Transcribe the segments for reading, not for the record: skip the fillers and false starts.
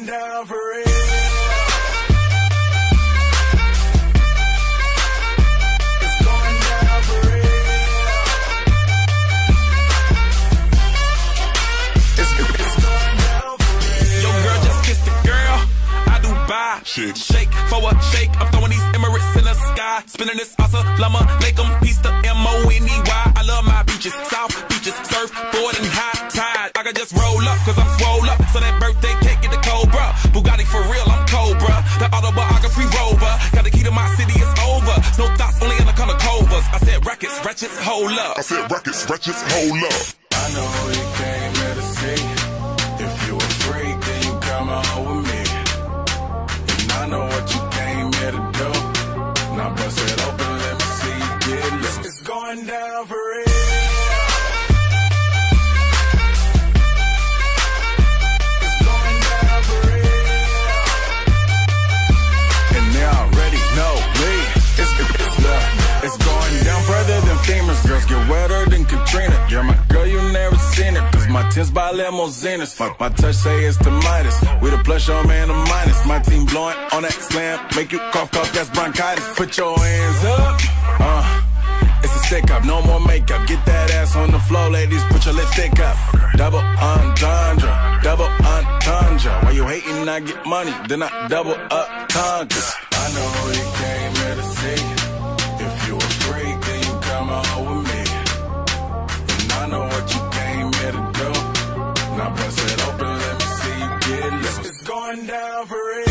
going down for real. Shake for a shake, I'm throwing these Emirates in the sky. Spinning this assalamu alaikum, peace to M-O-N-E-Y. I love my beaches, south beaches, surf, board and high tide. I can just roll up, cause I'm swole up. So that birthday cake get the Cobra. Bugatti for real, I'm Cobra. The autobiography rover. Got the key to my city, it's over. No thoughts, only in the color covers. I said rackets, ratchets, hold up. I said rackets, ratchets, hold up. I know who you came here to see. If you a freak, then you come on with me. I know what you came here to do. Now bust it open, let me see you get loose. It's going down for real. It's going down for real. And they already know me. It's going down further than famous. Girls get wetter than Katrina. You're my girl, you never seen it. Cause my tins by limousines. My touch say it's the Midas. We the plus, your man the minus. My team blowing on that slam. Make you cough, that's bronchitis. Put your hands up. It's a stick up, no more makeup. Get that ass on the floor, ladies. Put your lipstick up. Double entendre, double entendre. Why you hating? I get money, then I double up conquers. I know who you came here to see. If you a freak, then you come on with me. And I know what you came here to do. Now bust it open, let me see you get loose. It's going down for real.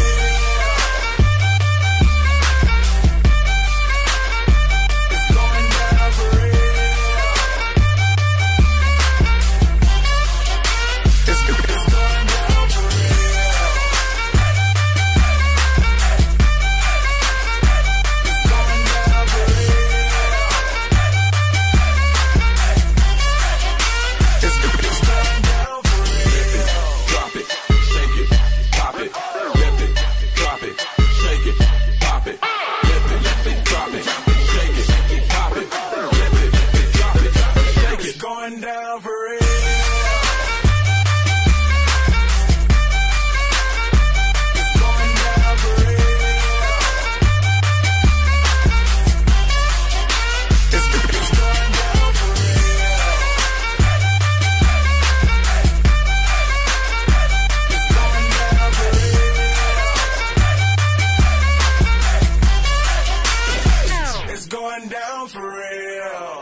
It's going down for real. It's going down for real. It's going down for real. It's going down for real. Drop it, shake it, pop it, lift it, drop it, shake it, pop it, lift it, drop it, shake it, pop it, lift it, drop it, shake it. It's going down for real. It's going down for real. It's going down for real. It's going down for real. It's going down for real.